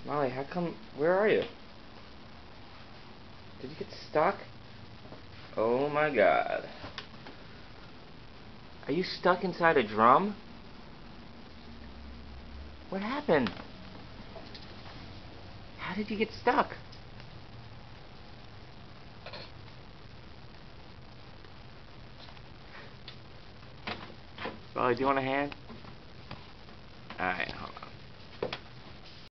Molly, how come... Where are you? Did you get stuck? Oh my god. Are you stuck inside a drum? What happened? How did you get stuck? Molly, do you want a hand? Alright.